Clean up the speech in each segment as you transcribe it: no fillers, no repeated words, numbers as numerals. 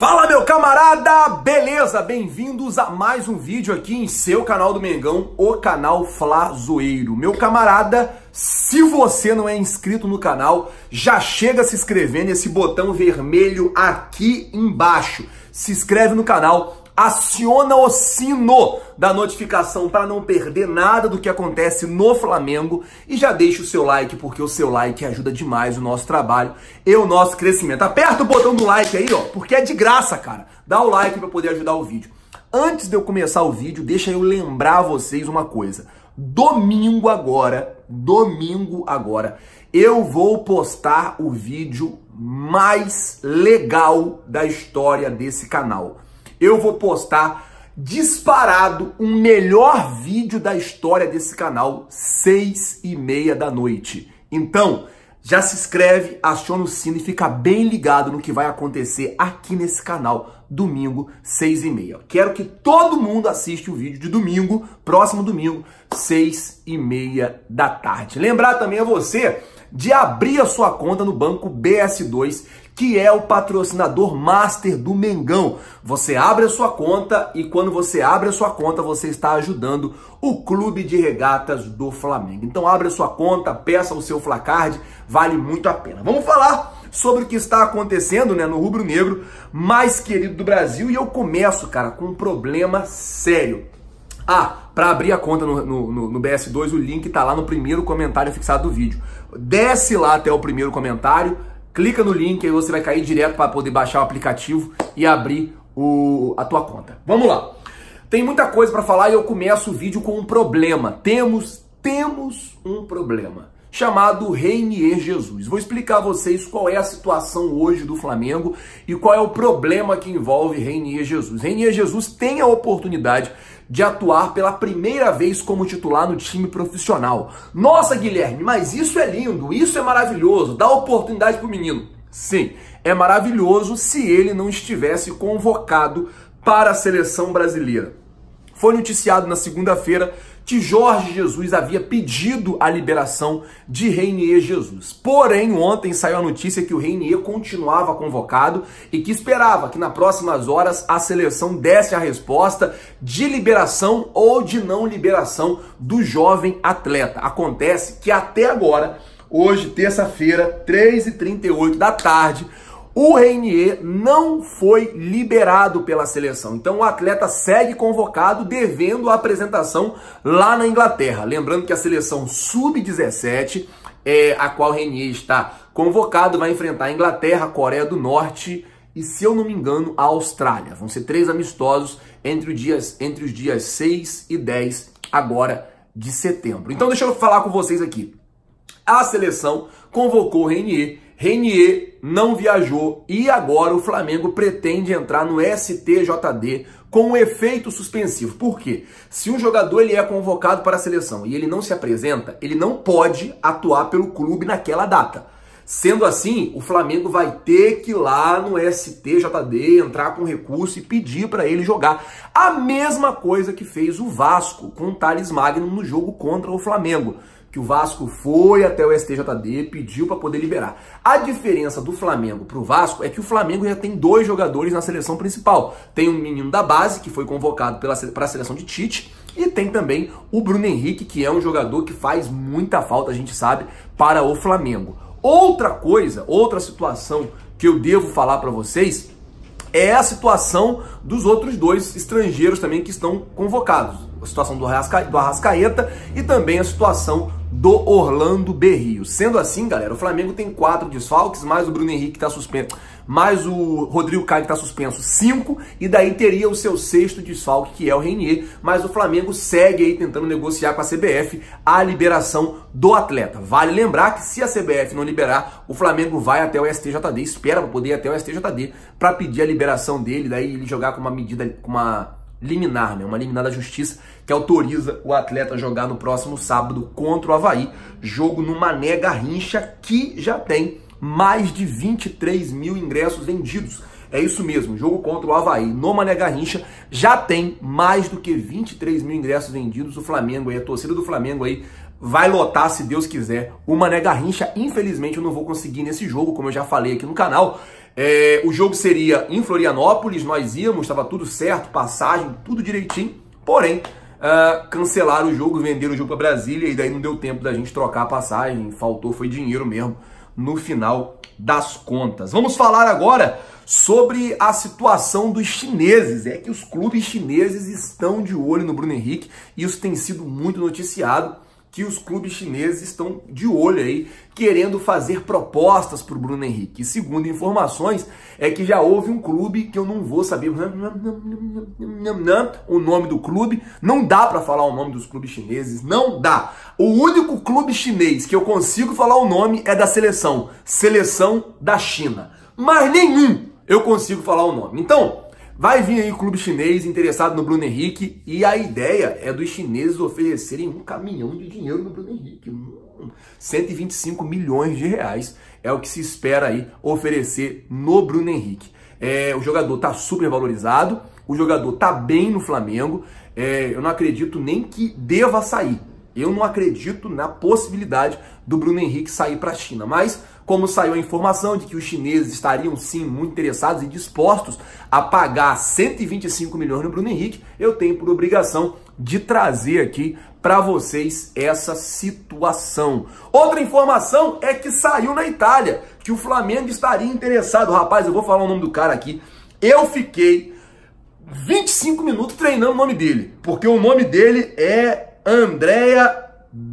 Fala, meu camarada, beleza? Bem-vindos a mais um vídeo aqui em seu canal do Mengão, o canal Flazoeiro. Meu camarada, se você não é inscrito no canal, já chega se inscrevendo nesse botão vermelho aqui embaixo. Se inscreve no canal, aciona o sino da notificação para não perder nada do que acontece no Flamengo e já deixa o seu like, porque o seu like ajuda demais o nosso trabalho e o nosso crescimento. Aperta o botão do like aí, ó, porque é de graça, cara. Dá o like para poder ajudar o vídeo. Antes de eu começar o vídeo, deixa eu lembrar vocês uma coisa. Domingo agora, eu vou postar o vídeo mais legal da história desse canal. Eu vou postar disparado o melhor vídeo da história desse canal, 6h30 da noite. Então, já se inscreve, aciona o sino e fica bem ligado no que vai acontecer aqui nesse canal, domingo, 6h30. Quero que todo mundo assista o vídeo de domingo, próximo domingo, 6h30 da tarde. Lembrar também a você de abrir a sua conta no Banco BS2, que é o patrocinador master do Mengão. Você abre a sua conta e quando você abre a sua conta, você está ajudando o Clube de Regatas do Flamengo. Então abre a sua conta, peça o seu Flacard, vale muito a pena. Vamos falar sobre o que está acontecendo, né, no rubro-negro mais querido do Brasil, e eu começo, cara, com um problema sério. Para abrir a conta no BS2, o link tá lá no primeiro comentário fixado do vídeo. Desce lá até o primeiro comentário, clica no link, aí você vai cair direto para poder baixar o aplicativo e abrir a tua conta. Vamos lá. Tem muita coisa para falar e eu começo o vídeo com um problema. Temos um problema chamado Reinier Jesus. Vou explicar a vocês qual é a situação hoje do Flamengo e qual é o problema que envolve Reinier Jesus. Reinier Jesus tem a oportunidade de atuar pela primeira vez como titular no time profissional. Nossa, Guilherme, mas isso é lindo, isso é maravilhoso, dá oportunidade pro menino. Sim, é maravilhoso se ele não estivesse convocado para a seleção brasileira. Foi noticiado na segunda-feira que Jorge Jesus havia pedido a liberação de Reinier Jesus. Porém, ontem saiu a notícia que o Reinier continuava convocado e que esperava que nas próximas horas a seleção desse a resposta de liberação ou de não liberação do jovem atleta. Acontece que até agora, hoje, terça-feira, 3h38 da tarde, o Reinier não foi liberado pela seleção. Então o atleta segue convocado, devendo a apresentação lá na Inglaterra. Lembrando que a seleção sub-17, a qual o Reinier está convocado, vai enfrentar a Inglaterra, a Coreia do Norte e, se eu não me engano, a Austrália. Vão ser 3 amistosos entre os dias 6 e 10 agora de setembro. Então deixa eu falar com vocês aqui. A seleção convocou o Reinier. Reinier não viajou e agora o Flamengo pretende entrar no STJD com um efeito suspensivo. Por quê? Se um jogador ele é convocado para a seleção e ele não se apresenta, ele não pode atuar pelo clube naquela data. Sendo assim, o Flamengo vai ter que ir lá no STJD, entrar com recurso e pedir para ele jogar. A mesma coisa que fez o Vasco com o Thales Magno no jogo contra o Flamengo, que o Vasco foi até o STJD, pediu para poder liberar. A diferença do Flamengo para o Vasco é que o Flamengo já tem 2 jogadores na seleção principal. Tem um menino da base, que foi convocado para a seleção de Tite, e tem também o Bruno Henrique, que é um jogador que faz muita falta, a gente sabe, para o Flamengo. Outra coisa, outra situação que eu devo falar para vocês é a situação dos outros 2 estrangeiros também que estão convocados. A situação do Arrascaeta e também a situação do Orlando Berrio. Sendo assim, galera, o Flamengo tem 4 desfalques, mais o Bruno Henrique que está suspenso, mais o Rodrigo Caio que está suspenso, 5, e daí teria o seu 6º desfalque, que é o Reinier, mas o Flamengo segue aí tentando negociar com a CBF a liberação do atleta. Vale lembrar que se a CBF não liberar, o Flamengo vai até o STJD, espera para poder ir até o STJD para pedir a liberação dele, daí ele jogar com uma medida, com uma liminar, né? Uma liminar da justiça que autoriza o atleta a jogar no próximo sábado contra o Avaí, jogo no Mané Garrincha, que já tem mais de 23 mil ingressos vendidos. É isso mesmo, jogo contra o Avaí no Mané Garrincha já tem mais do que 23 mil ingressos vendidos. O Flamengo aí, a torcida do Flamengo aí vai lotar, se Deus quiser, o Mané Garrincha. Infelizmente eu não vou conseguir nesse jogo, como eu já falei aqui no canal. O jogo seria em Florianópolis, nós íamos, estava tudo certo, passagem, tudo direitinho, porém, cancelaram o jogo, venderam o jogo para Brasília e daí não deu tempo da gente trocar a passagem, faltou, foi dinheiro mesmo no final das contas. Vamos falar agora sobre a situação dos chineses. É que os clubes chineses estão de olho no Bruno Henrique e isso tem sido muito noticiado, que os clubes chineses estão de olho aí, querendo fazer propostas para o Bruno Henrique. E segundo informações, é que já houve um clube que eu não vou saber o nome do clube, não dá para falar o nome dos clubes chineses, não dá. O único clube chinês que eu consigo falar o nome é da seleção da China, mas nenhum eu consigo falar o nome. Então, vai vir aí o clube chinês interessado no Bruno Henrique e a ideia é dos chineses oferecerem um caminhão de dinheiro no Bruno Henrique. 125 milhões de reais é o que se espera aí oferecer no Bruno Henrique. O jogador tá super valorizado, o jogador tá bem no Flamengo, eu não acredito nem que deva sair. Eu não acredito na possibilidade do Bruno Henrique sair para a China, mas como saiu a informação de que os chineses estariam sim muito interessados e dispostos a pagar 125 milhões no Bruno Henrique, eu tenho por obrigação de trazer aqui para vocês essa situação. Outra informação é que saiu na Itália que o Flamengo estaria interessado. Rapaz, eu vou falar o nome do cara aqui. Eu fiquei 25 minutos treinando o nome dele, porque o nome dele é Andrea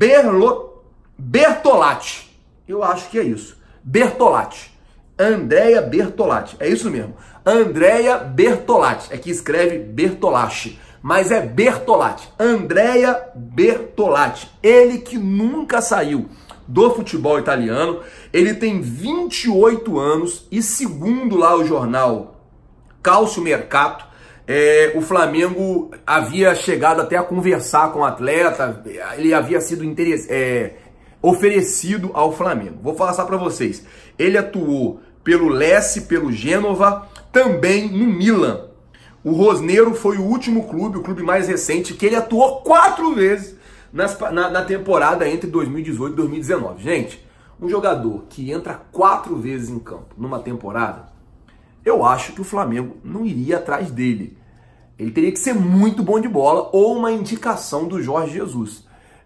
Bertolatti. Eu acho que é isso. Bertolatti. Andrea Bertolatti. É isso mesmo. Andrea Bertolatti. É que escreve Bertolatti, mas é Bertolatti. Andrea Bertolatti. Ele que nunca saiu do futebol italiano. Ele tem 28 anos e segundo lá o jornal Calcio Mercato, o Flamengo havia chegado até a conversar com o atleta, ele havia sido oferecido ao Flamengo. Vou passar para vocês. Ele atuou pelo Lecce, pelo Gênova, também no Milan. O Rosnero foi o último clube, o clube mais recente, que ele atuou 4 vezes na temporada entre 2018 e 2019. Gente, um jogador que entra 4 vezes em campo numa temporada, eu acho que o Flamengo não iria atrás dele. Ele teria que ser muito bom de bola ou uma indicação do Jorge Jesus.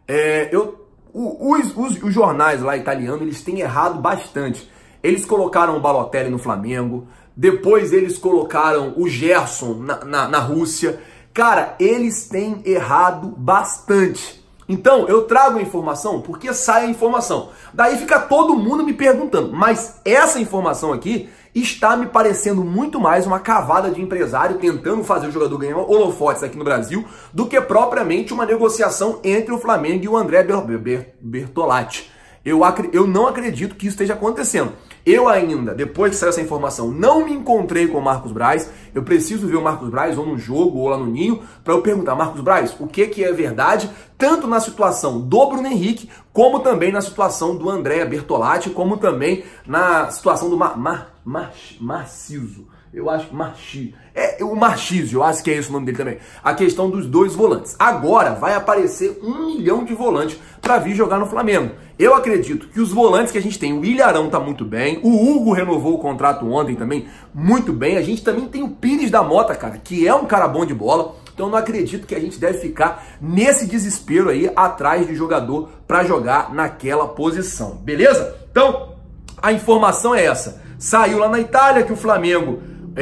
Os jornais lá italianos, eles têm errado bastante. Eles colocaram o Balotelli no Flamengo, depois eles colocaram o Gerson na Rússia. Cara, eles têm errado bastante. Então, eu trago a informação porque sai a informação. Daí fica todo mundo me perguntando, mas essa informação aqui está me parecendo muito mais uma cavada de empresário tentando fazer o jogador ganhar holofotes aqui no Brasil do que propriamente uma negociação entre o Flamengo e o André Bertolatti. Eu não acredito que isso esteja acontecendo. Eu ainda, depois que saiu essa informação, não me encontrei com o Marcos Braz. Eu preciso ver o Marcos Braz ou no jogo ou lá no Ninho para eu perguntar, Marcos Braz, o que é verdade, tanto na situação do Bruno Henrique, como também na situação do André Bertolatti, como também na situação do Marciso. Eu acho que o Marchisio, eu acho que é esse o nome dele também. A questão dos 2 volantes. Agora vai aparecer 1 milhão de volantes para vir jogar no Flamengo. Eu acredito que os volantes que a gente tem, o Ilharão tá muito bem, o Hugo renovou o contrato ontem também, muito bem. A gente também tem o Pires da Mota, cara, que é um cara bom de bola. Então eu não acredito que a gente deve ficar nesse desespero aí atrás de jogador para jogar naquela posição, beleza? Então, a informação é essa. Saiu lá na Itália que o Flamengo,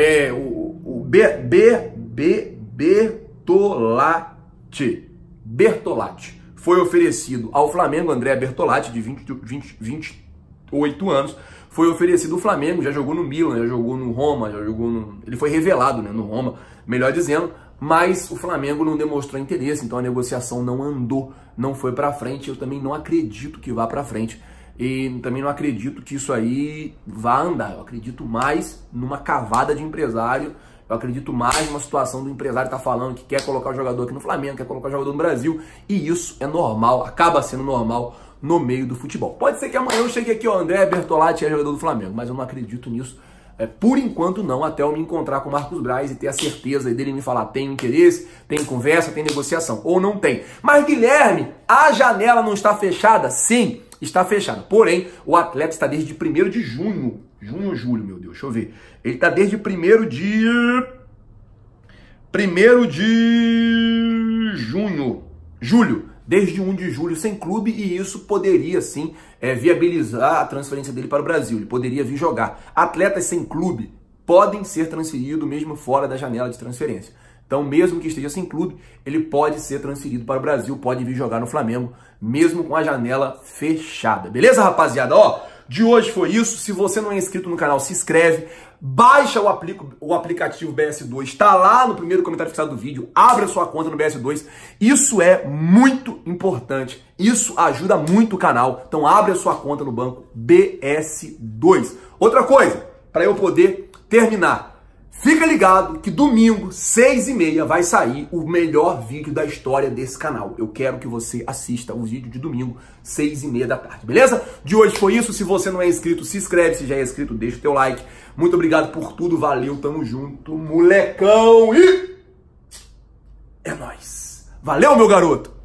Bertolatti foi oferecido ao Flamengo. André Bertolatti, de 28 anos, foi oferecido ao Flamengo, já jogou no Milan, já jogou no Roma, ele foi revelado, né, no Roma, melhor dizendo, mas o Flamengo não demonstrou interesse, então a negociação não andou, não foi para frente. Eu também não acredito que vá para frente. E também não acredito que isso aí vá andar. Eu acredito mais numa cavada de empresário. Eu acredito mais numa situação do empresário estar falando que quer colocar o jogador aqui no Flamengo, quer colocar o jogador no Brasil. E isso é normal, acaba sendo normal no meio do futebol. Pode ser que amanhã eu chegue aqui, ó, André Bertolatti é jogador do Flamengo, mas eu não acredito nisso. Por enquanto não, até eu me encontrar com o Marcos Braz e ter a certeza dele me falar tem interesse, tem conversa, tem negociação, ou não tem. Mas Guilherme, a janela não está fechada? Sim, está fechada. Porém, o atleta está desde 1º de junho Junho ou julho, meu Deus, deixa eu ver. Ele tá desde 1º de julho, desde 1 de julho sem clube, e isso poderia, sim, viabilizar a transferência dele para o Brasil. Ele poderia vir jogar. Atletas sem clube podem ser transferidos mesmo fora da janela de transferência. Então, mesmo que esteja sem clube, ele pode ser transferido para o Brasil, pode vir jogar no Flamengo, mesmo com a janela fechada. Beleza, rapaziada? Ó, de hoje foi isso. Se você não é inscrito no canal, se inscreve. Baixa o aplicativo BS2. Está lá no primeiro comentário fixado do vídeo. Abre a sua conta no BS2. Isso é muito importante. Isso ajuda muito o canal. Então, abre a sua conta no banco BS2. Outra coisa, para eu poder terminar. Fica ligado que domingo, 6h30, vai sair o melhor vídeo da história desse canal. Eu quero que você assista o vídeo de domingo, 6h30 da tarde, beleza? De hoje foi isso. Se você não é inscrito, se inscreve. Se já é inscrito, deixa o teu like. Muito obrigado por tudo. Valeu, tamo junto, molecão. E é nóis. Valeu, meu garoto.